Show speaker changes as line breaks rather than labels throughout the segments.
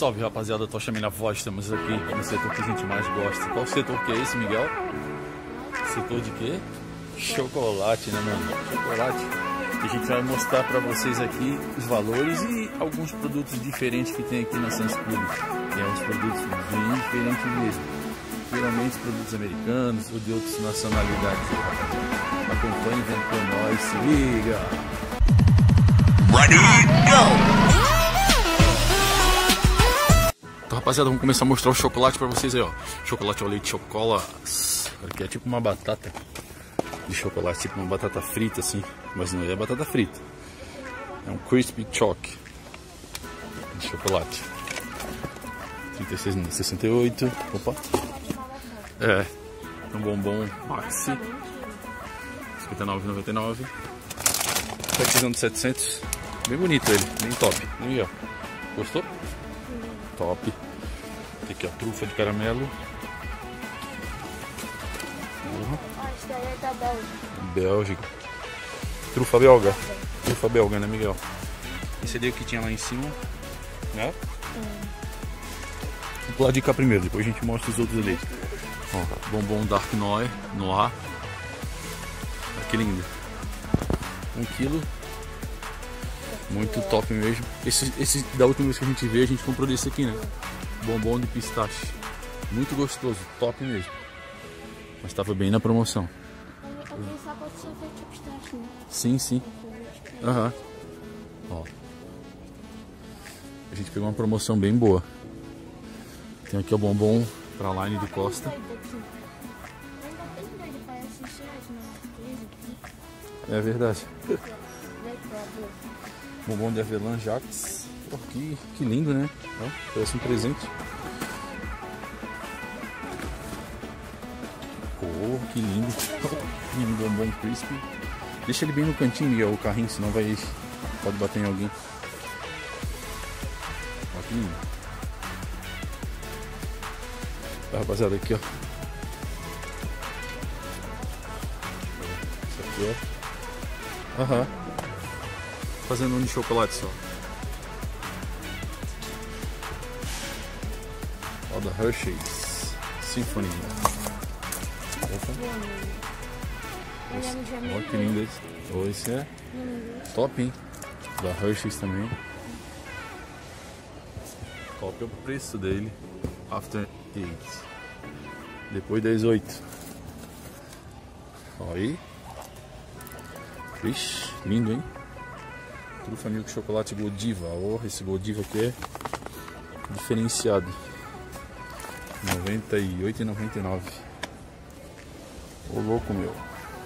Salve rapaziada, Tocha Minha Voz, estamos aqui no setor que a gente mais gosta. Qual setor que é esse, Miguel? Setor de quê? Chocolate, né, mano? Chocolate. E a gente vai mostrar pra vocês aqui os valores e alguns produtos diferentes que tem aqui na Sam's Club. E é uns produtos bem diferentes mesmo. Geralmente produtos americanos ou de outras nacionalidades. Acompanhe, vem com nós, se liga! Ready, go! Então, rapaziada, vamos começar a mostrar o chocolate pra vocês aí, ó. Chocolate ao leite chocolate. Aqui é tipo uma batata de chocolate, tipo uma batata frita assim. Mas não é batata frita. É um crispy choc de chocolate. 36,68. Opa. É. Um bombom maxi. 59,99. Packzão de 700. Bem bonito ele, bem top. E aí, ó. Gostou? Top. Tem aqui a trufa de caramelo.
Esse daí é da Bélgica.
Bélgica. Trufa belga. Trufa belga, né, Miguel? Esse ali é o que tinha lá em cima, né? Vou pular de cá primeiro, depois a gente mostra os outros ali. Ó, bombom Dark Noir. Olha que lindo. 1 quilo. Muito top mesmo. Esse da última vez que a gente veio, a gente comprou desse aqui, né? Bombom de pistache. Muito gostoso, top mesmo. Mas estava bem na promoção. Sim, sim. Aham. Ó. A gente pegou uma promoção bem boa. Tem aqui o bombom pra line de Costa. É verdade. Bombom de avelã Jax. Oh, que lindo, né? Ó, parece um presente. Oh, que lindo. Lindo bombom crispy. Deixa ele bem no cantinho, Miguel, o carrinho, senão pode bater em alguém. Ó, que lindo. Tá, rapaziada, aqui, ó. Isso aqui, ó. Aham. Fazendo um de chocolate só. Ó, da Hershey's Symphony. Olha que lindo esse. Oh, esse é top, hein? Da Hershey's também. Qual que é o preço dele? After 8. Depois das 8. Olha aí. Ixi, lindo, hein? Trufa milk chocolate Godiva. Oh, esse Godiva aqui é diferenciado. R$ 98,99. Ô louco, meu.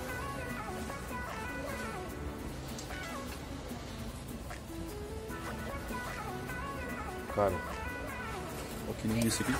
Cara, olha que lindo esse aqui.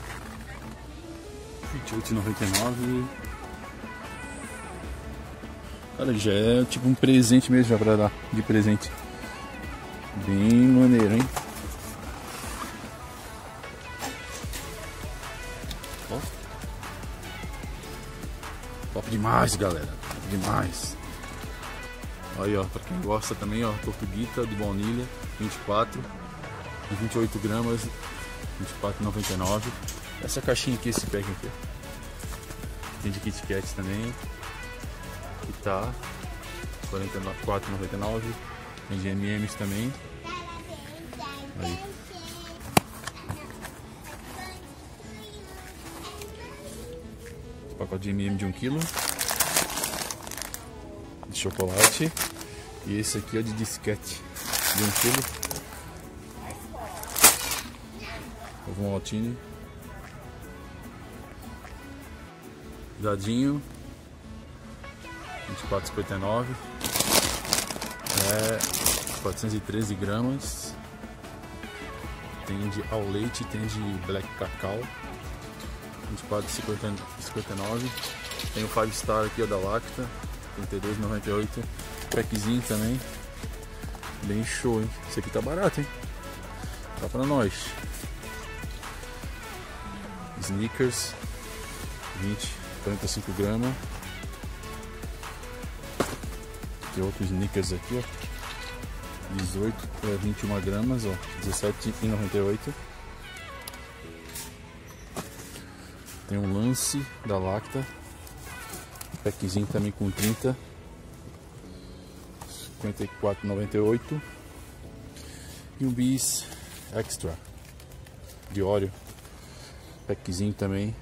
R$ 28,99. Cara, já é tipo um presente mesmo, já pra dar de presente. Bem maneiro, hein? Ó. Top demais, galera. Top demais. Aí, ó, pra quem gosta também, ó, Tortuguita de baunilha, 24 e 28 gramas, 24,99. Essa caixinha aqui, esse pack aqui. Tem de Kit Kat também. Que tá R$44,99. Tem de M&M's também. Aí. Pacote de M&M de 1 kg de chocolate. E esse aqui é de disquete de 1 kg. Ovo Maltine. Dadinho. 24,59. É 413 gramas. Tem de ao leite, tem de black cacau. 24,59. Tem o 5 Star aqui, ó, da Lacta. 32,98. Packzinho também. Bem show, hein? Esse aqui tá barato, hein? Tá pra nós. Snickers. 45 gramas. Tem outros Snickers aqui, ó. 21 gramas, ó. 17,98. Tem um Lance da Lacta, packzinho também com 30, R$54,98. E um Bis Extra de óleo, packzinho também,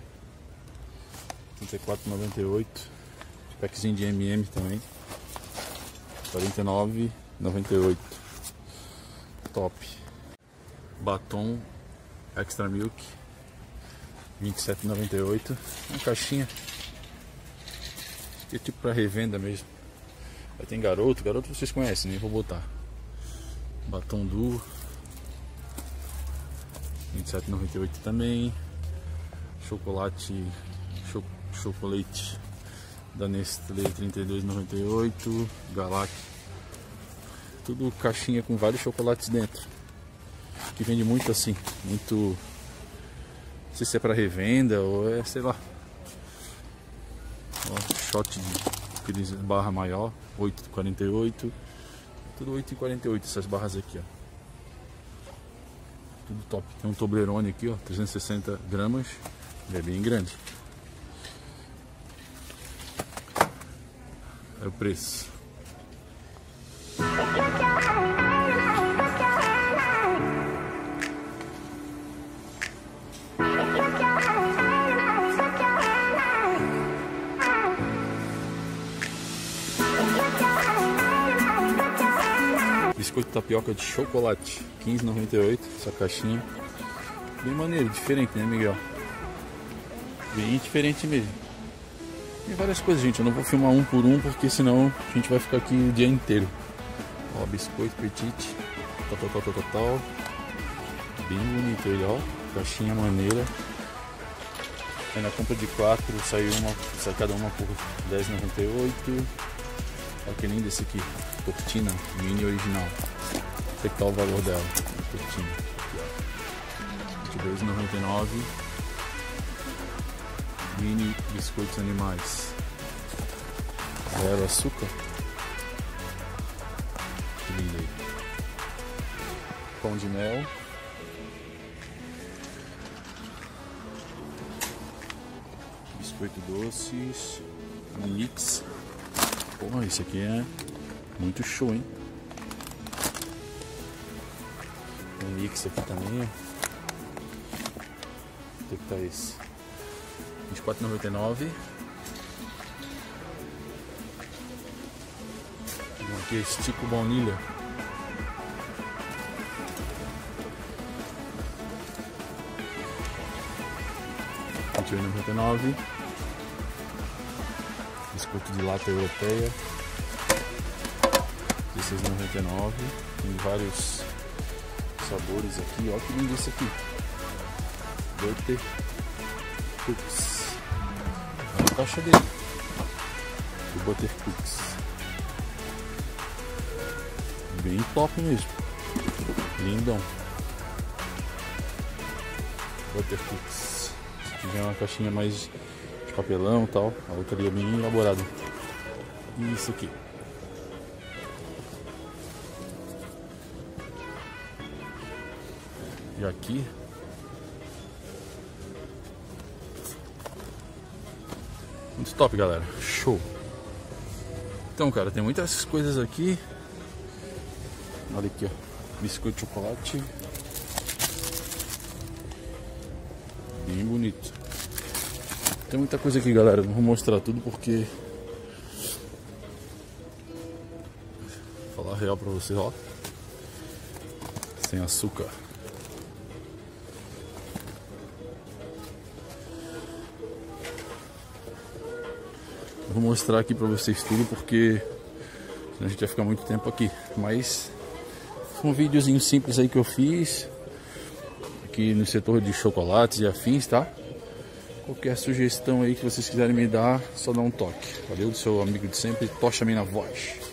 R$34,98. Packzinho de MM também, R$49,98. Top. Batom Extra Milk, R$27,98. Uma caixinha que é tipo para revenda mesmo. Aí tem garoto vocês conhecem, nem vou botar. Batom Duo, R$27,98 também. Chocolate da Nestlé, R$32,98. Galac, tudo caixinha com vários chocolates dentro, que vende muito assim, muito, não sei se é para revenda ou é, sei lá. Ó, shot de aqueles barra maior, R$8,48. Tudo R$8,48 essas barras aqui, ó. Tudo top. Tem um Toblerone aqui, ó, 360 gramas. É bem grande. É o preço. Biscoito tapioca de chocolate, R$15,98, essa caixinha. Bem maneiro, diferente, né, Miguel? Bem diferente mesmo. Tem várias coisas, gente. Eu não vou filmar um por um, porque senão a gente vai ficar aqui o dia inteiro. Ó, biscoito petite, tal. Bem bonito ele, ó. Caixinha maneira. Aí na compra de 4 sai cada uma por R$10,98. Olha que lindo esse aqui. Cortina mini original. Vou ver qual o valor dela. Cortina. R$22,99. Mini biscoitos animais. Zero açúcar. Que lindo aí. Pão de mel. Biscoito doces. Um mix. Porra, esse aqui é muito show, hein? Um mix aqui também, ó. Quanto é que tá esse? R$24,99. Aqui é Estico Baunilha. R$28,99. Biscoito de lata europeia, R$16,99. Tem vários sabores aqui. Olha que lindo esse aqui. Butter Cookies. Olha a caixa dele. O Butter Cookies. Bem top mesmo. Lindão. Butter Cookies. Aqui vem uma caixinha mais de papelão e tal. A outra ali é bem elaborada. E isso aqui. E aqui muito top, galera. Show. Então, cara, tem muitas coisas aqui. Olha aqui, ó. Biscoito de chocolate. Bem bonito. Tem muita coisa aqui, galera. Não vou mostrar tudo porque... Vou falar a real pra vocês, ó. Sem açúcar. Vou mostrar aqui pra vocês tudo porque senão a gente vai ficar muito tempo aqui. Mas foi um videozinho simples aí que eu fiz aqui no setor de chocolates e afins, tá? Qualquer sugestão aí que vocês quiserem me dar, só dá um toque. Valeu, do seu amigo de sempre, Tocha Mina Voz.